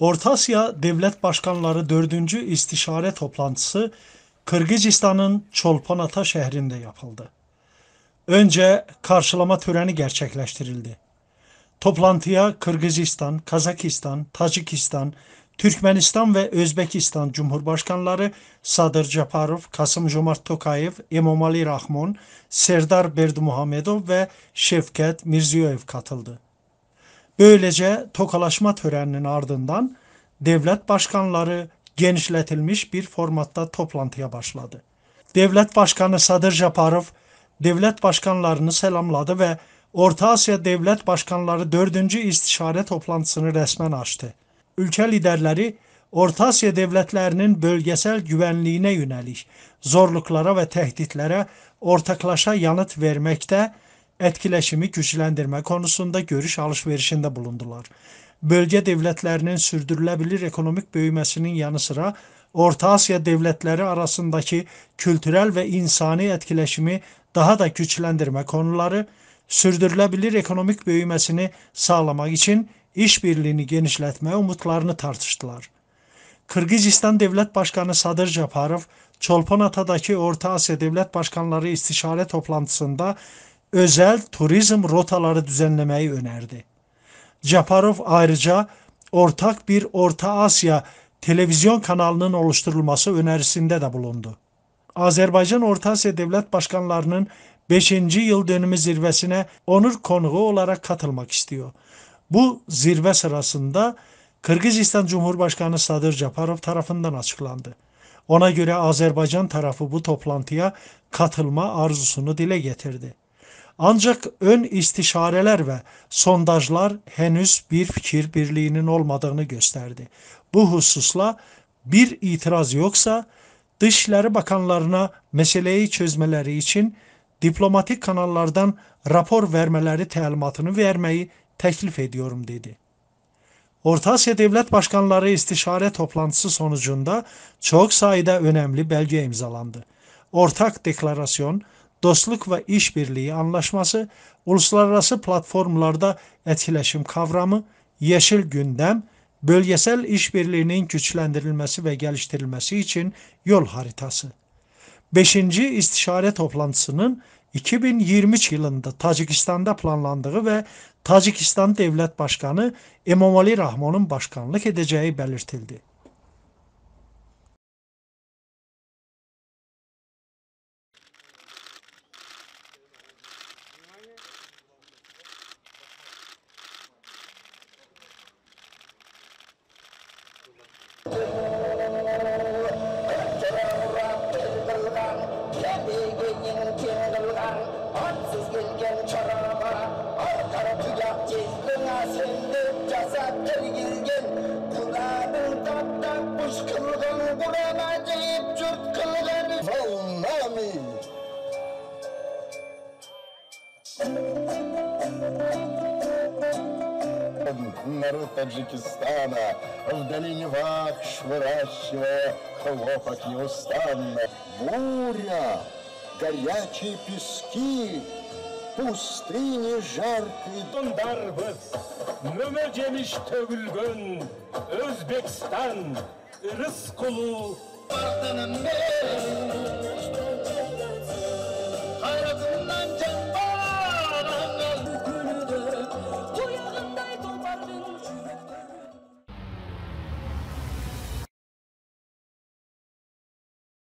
Orta Asya Devlet Başkanları 4. İstişare Toplantısı Kırgızistan'ın Çolpanata şehrinde yapıldı. Önce karşılama töreni gerçekleştirildi. Toplantıya Kırgızistan, Kazakistan, Tacikistan, Türkmenistan ve Özbekistan Cumhurbaşkanları Sadır Japarov, Kasım-Jomart Tokayev, Emomali Rahmon, Serdar Berdimuhamedov ve Şevket Mirziyoyev katıldı. Böylece tokalaşma töreninin ardından devlet başkanları genişletilmiş bir formatta toplantıya başladı. Devlet Başkanı Sadır Japarov devlet başkanlarını selamladı ve Orta Asya Devlet Başkanları 4. İstişare toplantısını resmen açtı. Ülke liderleri Orta Asya devletlerinin bölgesel güvenliğine yönelik zorluklara ve tehditlere ortaklaşa yanıt vermekte, etkileşimi güçlendirme konusunda görüş alışverişinde bulundular. Bölge devletlerinin sürdürülebilir ekonomik büyümesinin yanı sıra Orta Asya devletleri arasındaki kültürel ve insani etkileşimi daha da güçlendirme konuları, sürdürülebilir ekonomik büyümesini sağlamak için işbirliğini genişletme umutlarını tartıştılar. Kırgızistan Devlet Başkanı Sadır Japarov, Çolpanata'daki Orta Asya Devlet Başkanları İstişare toplantısında özel turizm rotaları düzenlemeyi önerdi. Japarov ayrıca ortak bir Orta Asya televizyon kanalının oluşturulması önerisinde de bulundu. Azerbaycan Orta Asya Devlet Başkanlarının 5. yıl dönümü zirvesine onur konuğu olarak katılmak istiyor. Bu zirve sırasında Kırgızistan Cumhurbaşkanı Sadır Japarov tarafından açıklandı. Ona göre Azerbaycan tarafı bu toplantıya katılma arzusunu dile getirdi. Ancak ön istişareler ve sondajlar henüz bir fikir birliğinin olmadığını gösterdi. Bu hususla bir itiraz yoksa Dışişleri Bakanlarına meseleyi çözmeleri için diplomatik kanallardan rapor vermeleri talimatını vermeyi teklif ediyorum dedi. Orta Asya Devlet Başkanları İstişare toplantısı sonucunda çok sayıda önemli belge imzalandı. Ortak deklarasyon, dostluk ve işbirliği anlaşması, uluslararası platformlarda etkileşim kavramı, yeşil gündem, bölgesel işbirliğinin güçlendirilmesi ve geliştirilmesi için yol haritası. 5. İstişare toplantısının 2023 yılında Tacikistan'da planlandığı ve Tacikistan Devlet Başkanı Emomali Rahmon'un başkanlık edeceği belirtildi. Народ Таджикистана в долине вакш выращивая хлопок неустанно. Буря, горячие пески, пустыни жаркие. Darбыз, mömöcemiş tөгülgön Özbekistan, Rıskulu.